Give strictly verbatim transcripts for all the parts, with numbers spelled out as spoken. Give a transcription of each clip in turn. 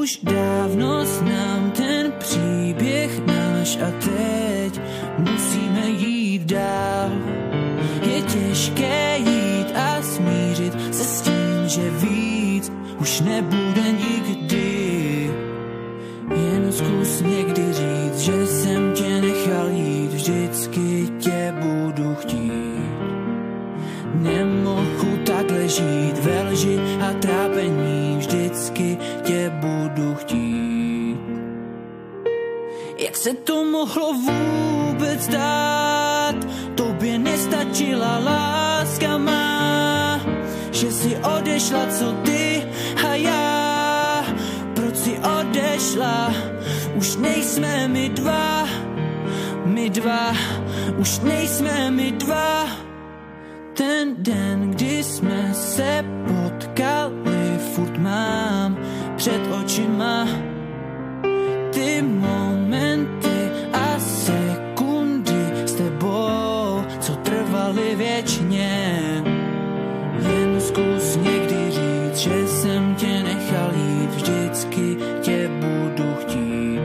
Už dávno znám ten příběh náš a teď musíme jít dál. Je těžké jít a smířit se s tím, že víc už nebude nikdy. Jen zkus někdy říct, že jsem tě nechal jít, vždycky tě budu chtít. Nemohu takhle žít ve lži a trápení, vždycky tě budu chtít. Jak se to mohlo vůbec stát? Tobě nestačila láska má, že si odešla, co ty a já. Proč si odešla? Už nejsme my dva, my dva, už nejsme my dva. Ten den, kdy jsme se potkali, furt mám před očima ty momenty a sekundy s tebou, co trvaly věčně. Jen zkus někdy říct, že jsem tě nechal jít, vždycky tě budu chtít.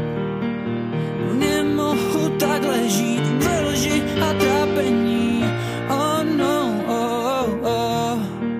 Nemohu takhle žít ve lži a trápení, oh no, oh, oh, oh.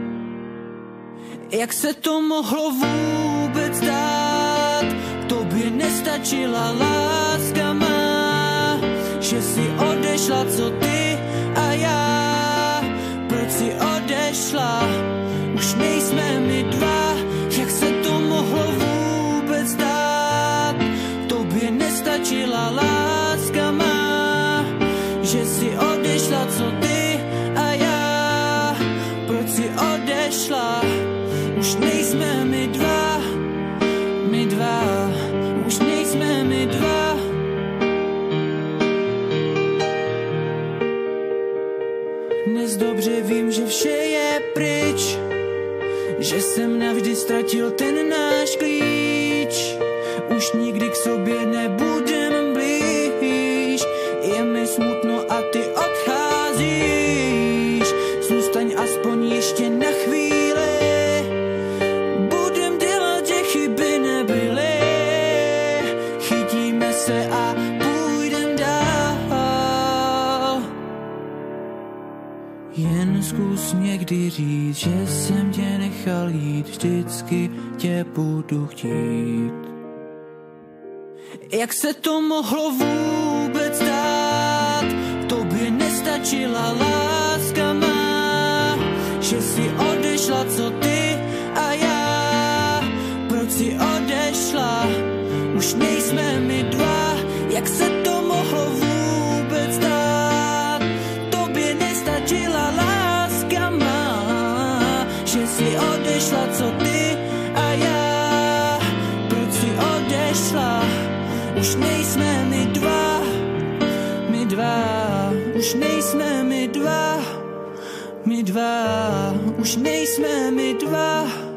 Jak se to mohlo vůbec dát? Tobě nestačila láska má, že si odešla, co ty a já. Proč si odešla? Už nejsme my dva. Jak se to mohlo vůbec dát? Tobě nestačila láska má, že si odešla, co ty a já. Proč si odešla? Už nejsme my dva, my dva, už nejsme my dva. Dnes dobře vím, že vše je pryč, že jsem navždy ztratil ten náš klíč. Už nikdy k sobě nebudem blíž, je mi smutno a ty odcházíš. Zůstaň aspoň ještě na chvíli, budem dělat, že chyby nebyly. Chytíme se a půjdem dál. Jen zkus někdy říct, že jsem tě nechal jít, vždycky tě budu chtít. Jak se to mohlo vůbec dát? Tobě nestačila láska má, že si odešla, co ty a já. Proč si odešla? Už nejsme my dva. Jak se to mohlo vůbec dát? Tobě nestačila láska má, že si odešla, co ty a já. Proč si odešla? Už nejsme my dva, my dva, už nejsme my dva, my dva, už nejsme my dva.